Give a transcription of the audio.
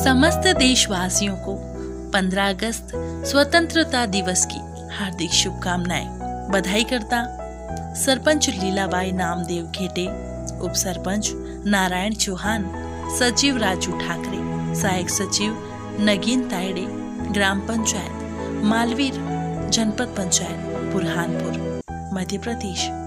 समस्त देशवासियों को 15 अगस्त स्वतंत्रता दिवस की हार्दिक शुभकामनाएं। बधाई करता सरपंच लीलाबाई नामदेव घेटे, उप सरपंच नारायण चौहान, सचिव राजू ठाकरे, सहायक सचिव नगीन तायडे, ग्राम पंचायत मालवीर, जनपद पंचायत बुरहानपुर, मध्य प्रदेश।